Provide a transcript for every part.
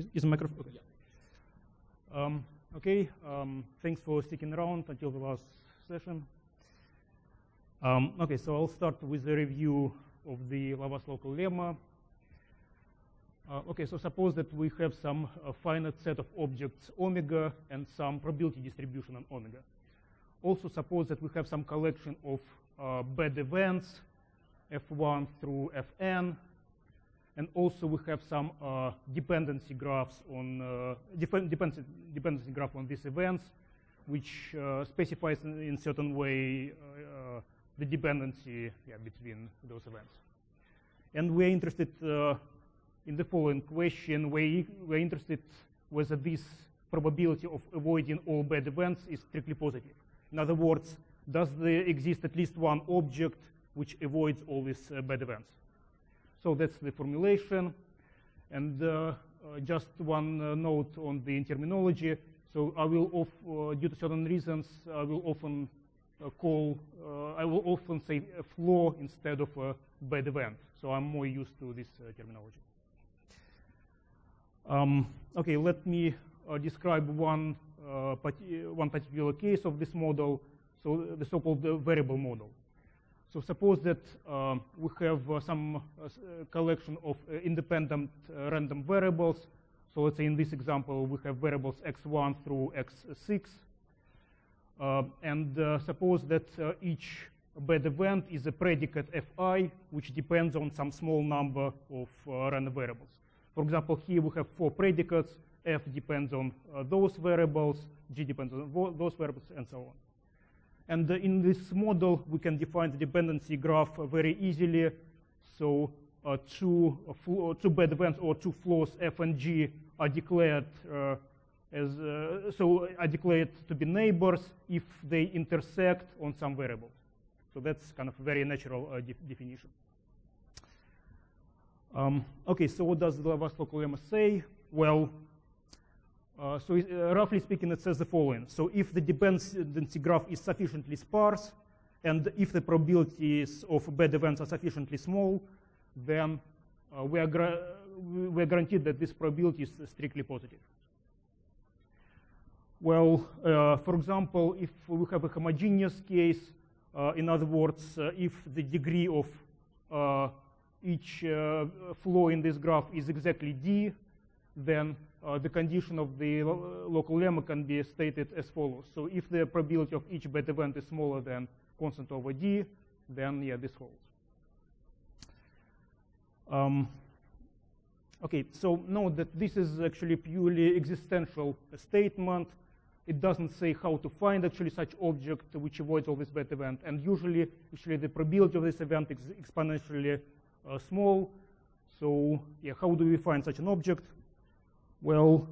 Is the microphone? Okay. Yeah. Okay. Thanks for sticking around until the last session. Okay, so I'll start with a review of the Lavar's local lemma. Okay, so suppose that we have some finite set of objects omega and some probability distribution on omega. Also suppose that we have some collection of bad events, f1 through fn, and also we have some dependency graphs on dependency graph on these events, which specifies in certain way the dependency between those events. And we're interested in the following question. We're interested whether this probability of avoiding all bad events is strictly positive. In other words, does there exist at least one object which avoids all these bad events? So that's the formulation. And just one note on the terminology. So I will, due to certain reasons, I will often say a flaw instead of a bad event. So I'm more used to this terminology. Okay, let me describe one particular case of this model, so the so-called variable model. So suppose that we have some collection of independent random variables. So let's say in this example we have variables x1 through x6. And suppose that each bad event is a predicate fi, which depends on some small number of random variables. For example, here we have 4 predicates. F depends on those variables, G depends on those variables, and so on. And in this model, we can define the dependency graph very easily. So two bad events or 2 flaws, F and G, are declared to be neighbors if they intersect on some variables. So that's kind of a very natural definition. Okay, so what does the Lavar's local lemma say? Well, roughly speaking, it says the following. So if the dependency graph is sufficiently sparse, and if the probabilities of bad events are sufficiently small, then we are guaranteed that this probability is strictly positive. Well, for example, if we have a homogeneous case, in other words, if the degree of each flaw in this graph is exactly d, then the condition of the local lemma can be stated as follows. So if the probability of each bad event is smaller than constant over d, then yeah, this holds. Okay, so note that this is actually purely existential statement. It doesn't say how to find actually such object which avoids all this bad event. And usually, actually, the probability of this event is exponentially small. So yeah, how do we find such an object? Well,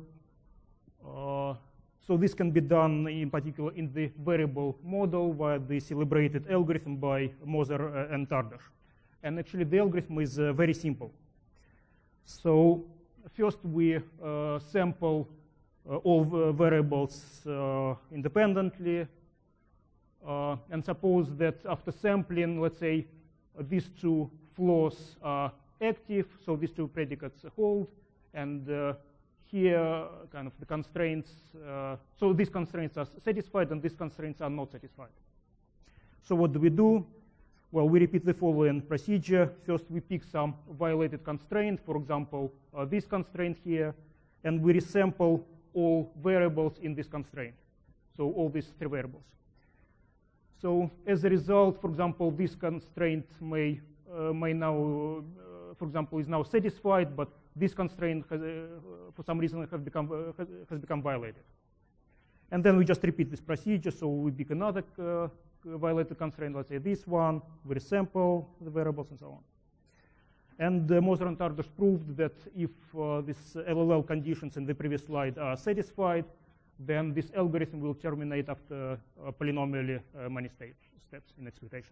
so this can be done in particular in the variable model via the celebrated algorithm by Moser and Tardash. And actually, the algorithm is very simple. So first we sample all variables independently. And suppose that after sampling, let's say, these 2 flaws are active, so these 2 predicates hold. And here, kind of the constraints, so these constraints are satisfied and these constraints are not satisfied. So what do? Well, we repeat the following procedure. First, we pick some violated constraint, for example, this constraint here, and we resample all variables in this constraint, so all these 3 variables. So as a result, for example, this constraint may now, for example, is now satisfied, but this constraint has, for some reason has become violated. And then we just repeat this procedure. So we pick another violated constraint, let's say this one, we resample the variables and so on. And Moser and Tardash proved that if these LLL conditions in the previous slide are satisfied, then this algorithm will terminate after polynomially many steps in exploitation.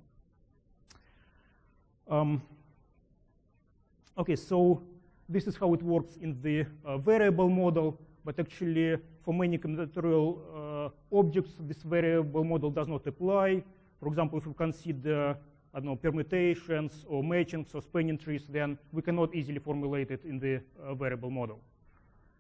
Okay, so this is how it works in the variable model, but actually for many combinatorial objects, this variable model does not apply. For example, if we consider, I don't know, permutations or matchings or spanning trees, then we cannot easily formulate it in the variable model.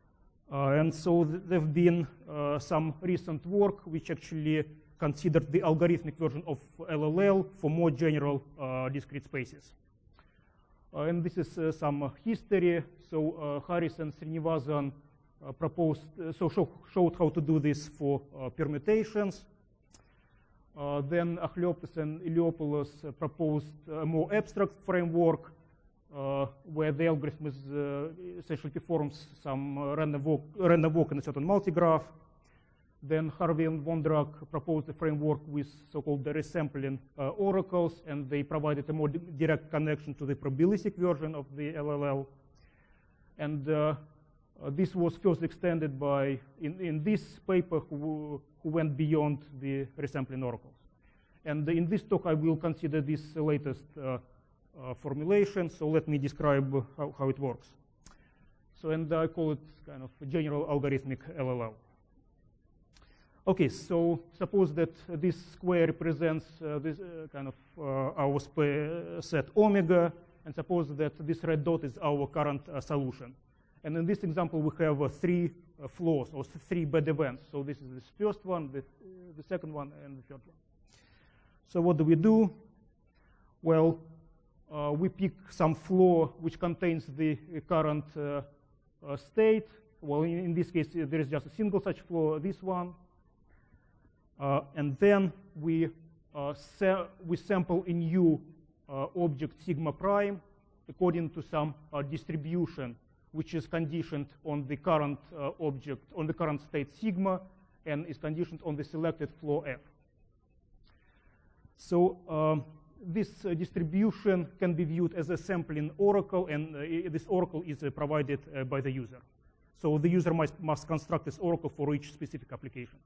And so there have been some recent work which actually considered the algorithmic version of LLL for more general discrete spaces. And this is some history. So Harris and Srinivasan showed how to do this for permutations. Then Achliopoulos and Iliopoulos proposed a more abstract framework where the algorithm is essentially performs some random walk in a certain multigraph. Then Harvey and Vondrak proposed a framework with so-called resampling oracles, and they provided a more direct connection to the probabilistic version of the LLL. And this was first extended by, in this paper, who went beyond the resampling oracles. And in this talk, I will consider this latest formulation. So let me describe how it works. So, and I call it kind of a general algorithmic LLL. Okay, so suppose that this square represents this kind of our set omega, and suppose that this red dot is our current solution. And in this example, we have three flaws, or three bad events. So this is this first one, the second one, and the third one. So what do? Well, we pick some flaw which contains the current state. Well, in this case, there is just a single such flaw, this one. And then we sample a new object sigma prime according to some distribution which is conditioned on the current object, on the current state sigma, and is conditioned on the selected flaw f. So this distribution can be viewed as a sampling oracle, and this oracle is provided by the user. So the user must construct this oracle for each specific application.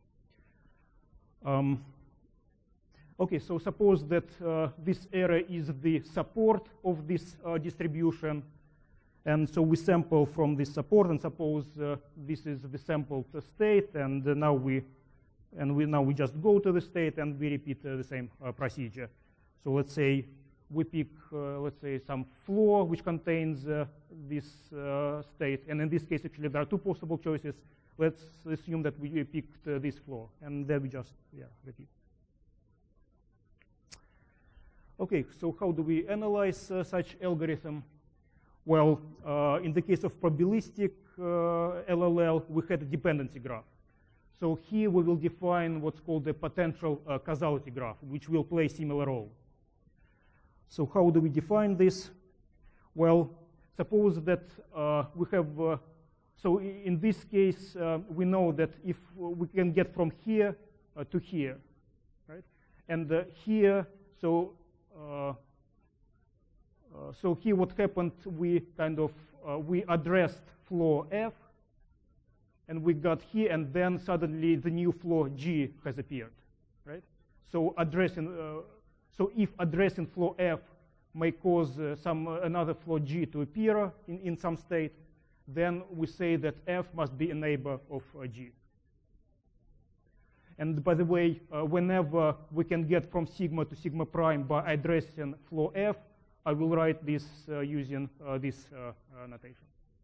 Okay, so suppose that this array is the support of this distribution, and so we sample from this support, and suppose this is the sampled state, and now we just go to the state and we repeat the same procedure. So let's say we pick let's say some flaw which contains this state, and in this case actually there are two possible choices. Let's assume that we picked this flaw, and then we just repeat. Okay, so how do we analyze such algorithm? Well, in the case of probabilistic LLL, we had a dependency graph. So here we will define what's called the potential causality graph, which will play a similar role. So how do we define this? Well, suppose that we have so in this case, we know that if we can get from here to here, right? And here, so here what happened, we kind of, we addressed flaw f, and we got here, and then suddenly the new flaw g has appeared, right? So so if addressing flaw f may cause another flaw g to appear in some state, then we say that f must be a neighbor of g. And by the way, whenever we can get from sigma to sigma prime by addressing flaw f, I will write this using this notation.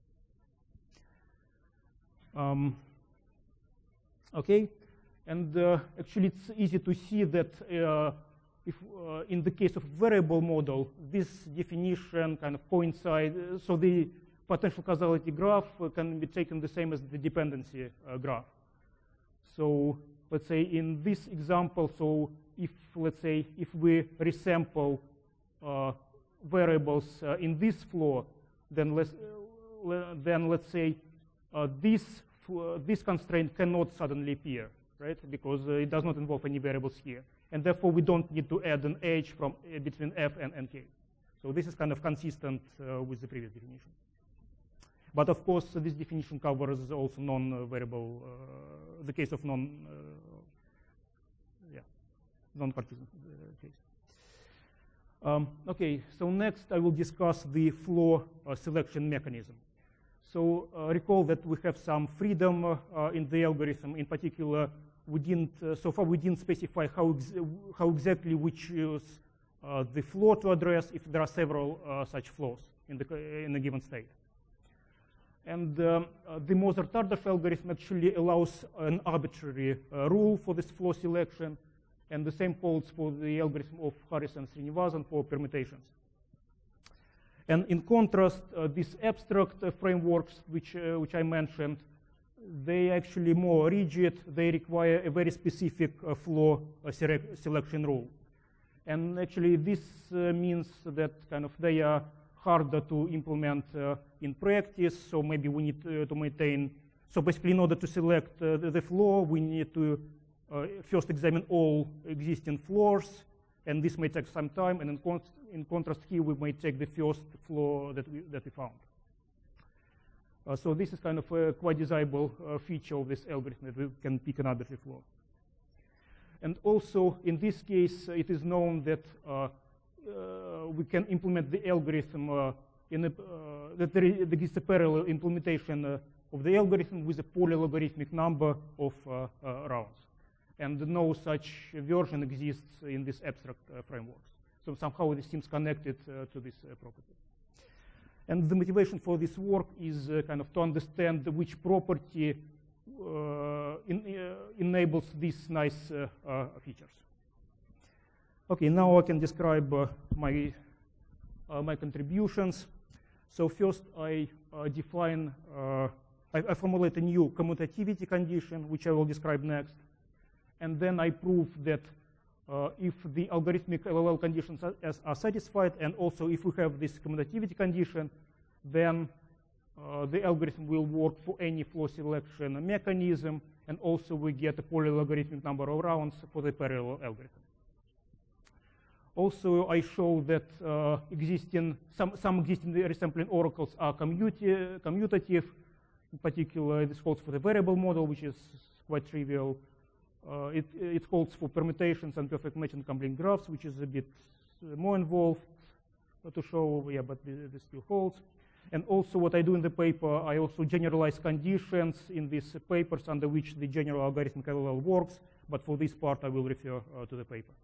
Okay, and actually it's easy to see that if in the case of variable model, this definition kind of coincides. So the potential causality graph can be taken the same as the dependency graph. So let's say in this example, so if let's say if we resample variables in this flaw, then let's say this constraint cannot suddenly appear, right? Because it does not involve any variables here, and therefore we don't need to add an edge from between f and nk. So this is kind of consistent with the previous definition. But of course, this definition covers also non-variable, the case of non-Cartesian case. Okay, so next I will discuss the flaw selection mechanism. So recall that we have some freedom in the algorithm. In particular, so far we didn't specify how exactly we choose the flaw to address if there are several such flaws in a given state. And the Moser-Tardash algorithm actually allows an arbitrary rule for this flow selection, and the same holds for the algorithm of Harris and Srinivasan for permutations. And in contrast, these abstract frameworks, which I mentioned, they actually more rigid. They require a very specific flow selection rule. And actually, this means that kind of they are harder to implement in practice. So maybe we need to maintain. So basically, in order to select the floor, we need to first examine all existing floors, and this may take some time. And in contrast, here we may take the first floor that we found. So this is kind of a quite desirable feature of this algorithm, that we can pick an arbitrary floor. And also, in this case, it is known that we can implement the algorithm that there exists a parallel implementation of the algorithm with a polylogarithmic number of rounds. And no such version exists in these abstract frameworks. So somehow this seems connected to this property. And the motivation for this work is kind of to understand which property enables these nice features. Okay, now I can describe my contributions. So first, I formulate a new commutativity condition, which I will describe next, and then I prove that if the algorithmic LLL conditions are satisfied, and also if we have this commutativity condition, then the algorithm will work for any flow selection mechanism, and also we get a polylogarithmic number of rounds for the parallel algorithm. Also, I show that some existing resampling oracles are commutative. In particular, this holds for the variable model, which is quite trivial. It holds for permutations and perfect match and complete graphs, which is a bit more involved to show, yeah, but this still holds. And also what I do in the paper, I also generalize conditions in these papers under which the general algorithmic LLL works, but for this part I will refer to the paper.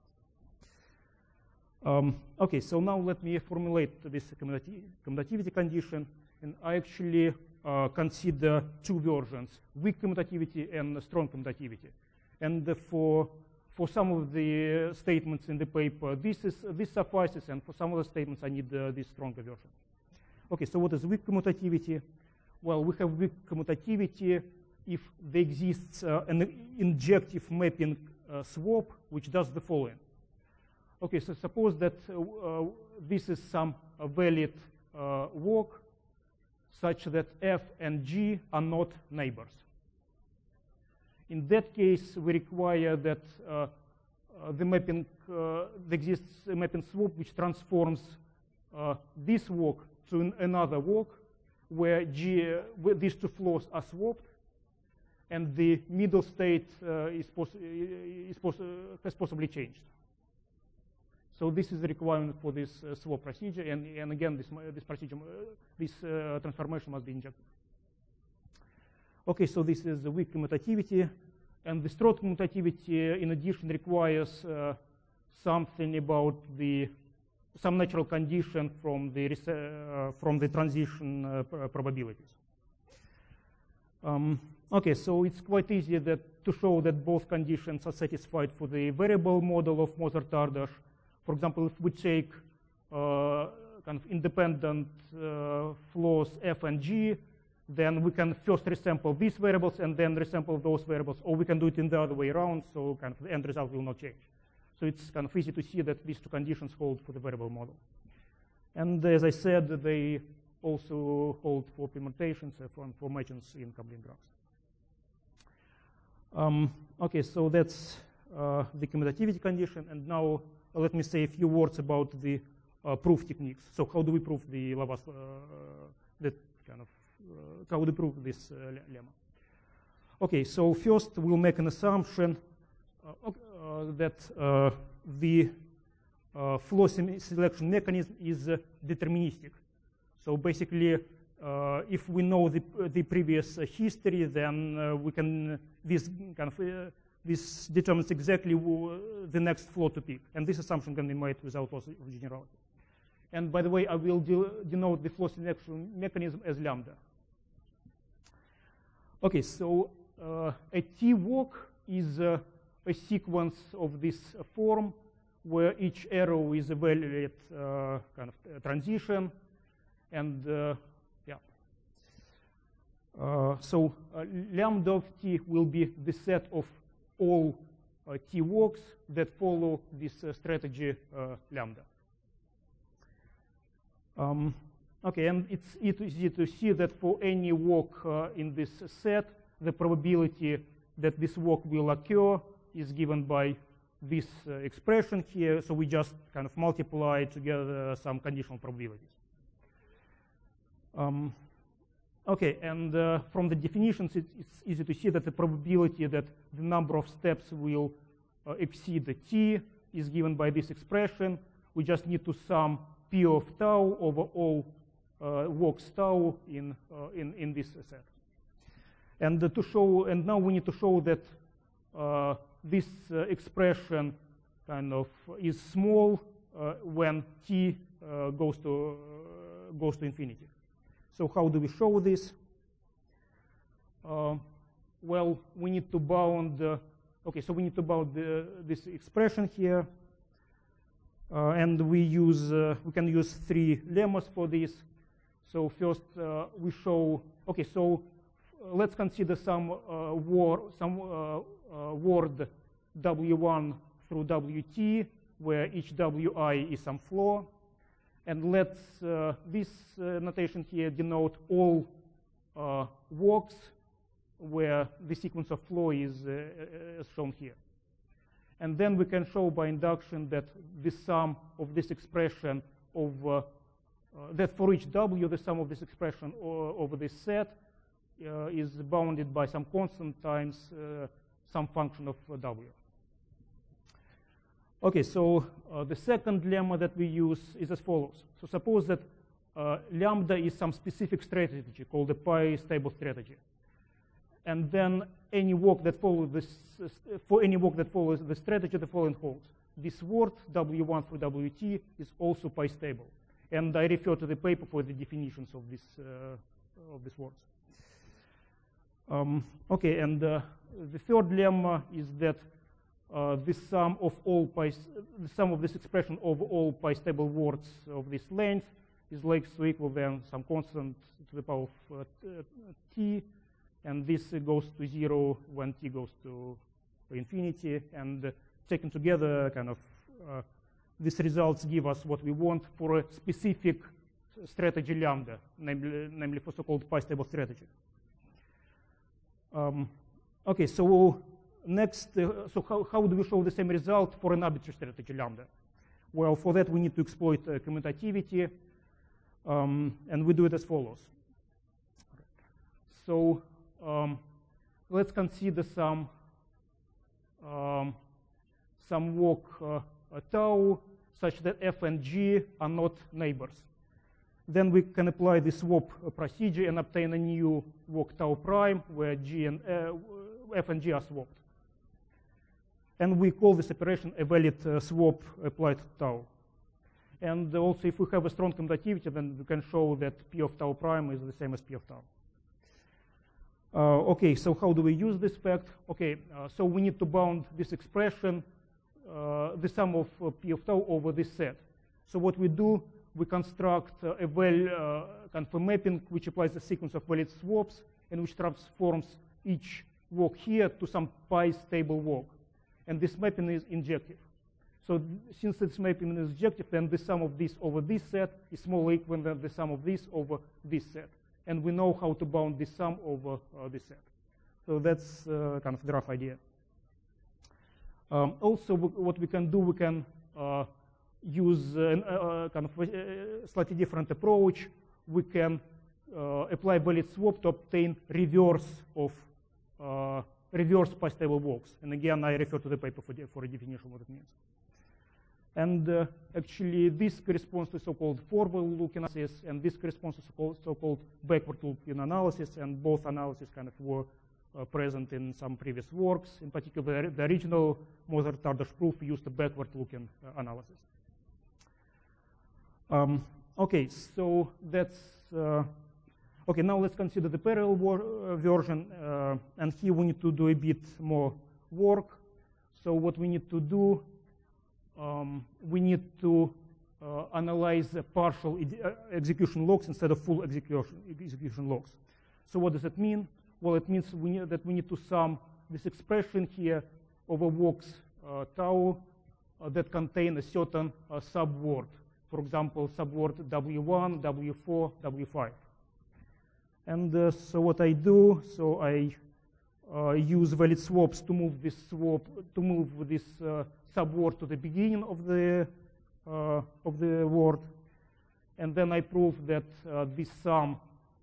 Okay, so now let me formulate this commutativity condition, and I actually consider two versions, weak commutativity and strong commutativity. And for some of the statements in the paper, this suffices, and for some of the statements I need this stronger version. Okay, so what is weak commutativity? Well, we have weak commutativity if there exists an injective mapping swap which does the following. Okay, so suppose that this is some valid walk such that F and G are not neighbors. In that case, we require that there exists a mapping swap which transforms this walk to another walk where these two floors are swapped, and the middle state has possibly changed. So this is the requirement for this swap procedure, and again, this procedure, this transformation must be injected. Okay, so this is the weak commutativity, and the strong commutativity, in addition, requires something about some natural condition from the transition probabilities. Okay, so it's quite easy to show that both conditions are satisfied for the variable model of Moser-Tardash. For example, if we take kind of independent floors F and G, then we can first resample these variables and then resample those variables, or we can do it in the other way around, so kind of the end result will not change. So it's kind of easy to see that these two conditions hold for the variable model. And as I said, they also hold for permutations, for matches in complete graphs. Okay, so that's the commutativity condition, and now let me say a few words about the proof techniques. So how do we prove the Laplace, how do we prove this lemma? Okay, so first we'll make an assumption that the flow selection mechanism is deterministic. So basically, if we know the previous history, then we can this determines exactly the next flow to pick, and this assumption can be made without loss of generality. And by the way, I will denote the flow selection mechanism as lambda. Okay, so a T-walk is a sequence of this form where each arrow is evaluated kind of transition, and so lambda of T will be the set of all T-walks that follow this strategy lambda. Okay, and it's easy to see that for any walk in this set, the probability that this walk will occur is given by this expression here. So we just kind of multiply together some conditional probabilities. Okay, and from the definitions, it's easy to see that the probability that the number of steps will exceed the T is given by this expression. We just need to sum P of tau over all walks tau in this set. And now we need to show that this expression kind of is small when T goes to infinity. So how do we show this? Well, we need to bound. Okay, so we need to bound this expression here, and we can use three lemmas for this. So first we show. Okay, so let's consider some word W1 through WT, where each WI is some floor. And let's this notation here denote all walks where the sequence of flow is shown here. And then we can show by induction that the sum of this expression of that for each W, the sum of this expression over this set is bounded by some constant times some function of W. Okay, so the second lemma that we use is as follows. So suppose that lambda is some specific strategy called the pi-stable strategy. And then any walk that follows this, for any walk that follows the strategy, the following holds. This word, W1 through WT, is also pi-stable. And I refer to the paper for the definitions of these words. Okay, and the third lemma is that the sum of this expression of all pi-stable words of this length is like so equal then some constant to the power of T, and this goes to 0 when T goes to infinity, and taken together kind of these results give us what we want for a specific strategy lambda, namely for so-called pi-stable strategy. Okay, so next, so how do we show the same result for an arbitrary strategy lambda? Well, for that we need to exploit commutativity, and we do it as follows. So let's consider some walk tau such that f and g are not neighbors. Then we can apply the swap procedure and obtain a new walk tau prime where g and f and g are swapped. And we call this operation a valid swap applied to tau. And also, if we have a strong commutativity, then we can show that P of tau prime is the same as P of tau. Okay, so how do we use this fact? Okay, so we need to bound this expression, the sum of P of tau over this set. So what we do, we construct a kind of a mapping which applies a sequence of valid swaps and which transforms each walk here to some pi-stable walk. And this mapping is injective. So since this mapping is injective, then the sum of this over this set is more equal than the sum of this over this set. And we know how to bound this sum over this set. So that's kind of the rough idea. Also, what we can do, we can use kind of a slightly different approach. We can apply valid swap to obtain reverse of reverse pi-stable walks. And again, I refer to the paper for a definition of what it means. And actually, this corresponds to so-called forward-looking analysis, and this corresponds to so-called backward-looking analysis, and both analyses kind of were present in some previous works. In particular, the original Moser-Tardosh proof used a backward-looking analysis. Okay, so that's Okay, now let's consider the parallel version, and here we need to do a bit more work. So what we need to do, we need to analyze the partial execution logs instead of full execution logs. So what does it mean? Well, it means that we need to sum this expression here over walks tau that contain a certain subword. For example, subword W1, W4, W5. And so what I do, so I use valid swaps to move this subword to the beginning of the word, and then I prove that this sum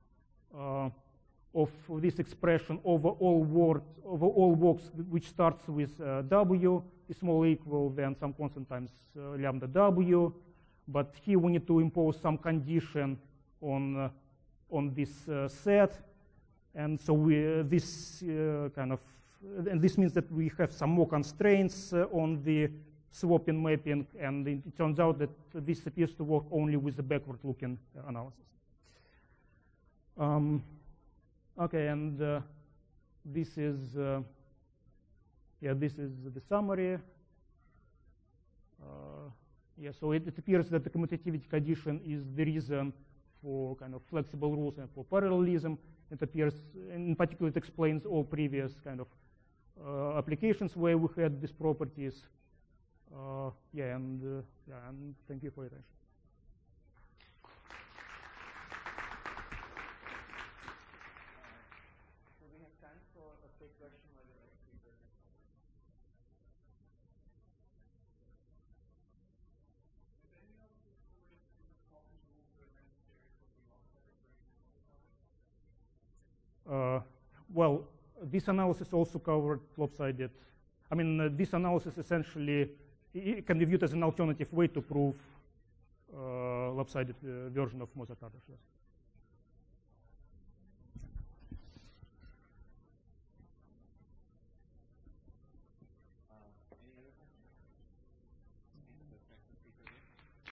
of this expression over all walks which starts with W is small equal than some constant times lambda W. But here we need to impose some condition on this set, and so this means that we have some more constraints on the swapping mapping, and it turns out that this appears to work only with the backward-looking analysis. Okay, and this is the summary. So it appears that the commutativity condition is the reason for kind of flexible rules and for parallelism. It appears, in particular, it explains all previous kind of applications where we had these properties. And thank you for your attention. So we have time for a quick question while the other speakers are talking. Well, this analysis also covered lopsided. I mean, this analysis essentially can be viewed as an alternative way to prove lopsided version of Mozart-Ardèche.